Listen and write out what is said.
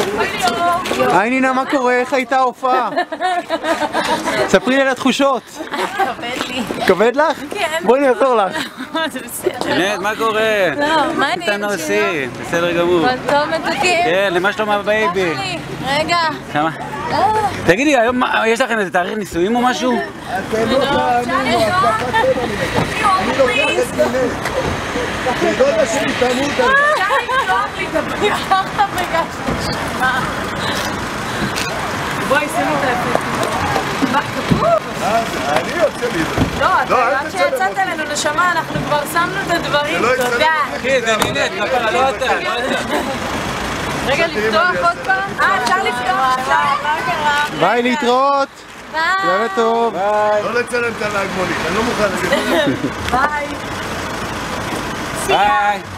היי נינה, מה קורה? איך הייתה ההופעה? ספרי לי על התחושות. כבד לי. כבד לך? כן. בואי אני אעזור לך. זה בסדר. שנט, מה קורה? לא, מה אני? אתה נוסי, בסדר גמור. טוב מתוקים? כן, למה שלום הבייבי? רגע. כמה? תגידי, היום יש לכם איזה תאריך נישואים או משהו? אתם לא תאמינו, אני לוקח את נינט. תדודה שלי תמות על זה. בואי, שימי את האפקט. מה, כתוב? אני יוצא מזה. לא, עד שיצאת אלינו נשמה, אנחנו כבר שמנו את הדברים, תודה. אחי, זה נינט, מה קרה? לא אתה. רגע, לפתוח עוד פעם? אפשר לפתוח, מה קרה? ביי, להתראות. ביי. לילה טוב. לא לצלם את הנהג מונית, אני לא מוכן לזה. ביי. ביי.